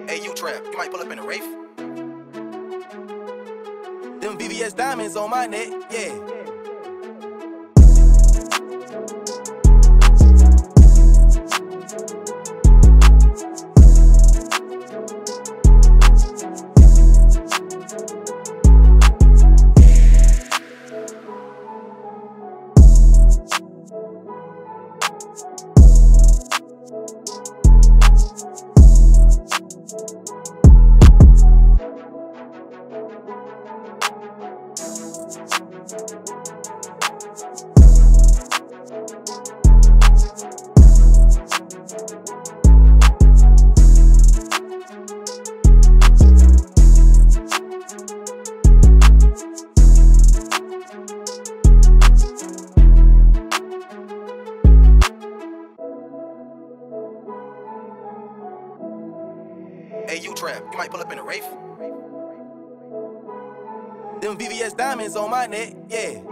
Hey, utrab, you might pull up in a Wraith. Them VVS diamonds on my neck, yeah. Hey, utrab, you might pull up in a Wraith. Them VVS diamonds on my neck, yeah.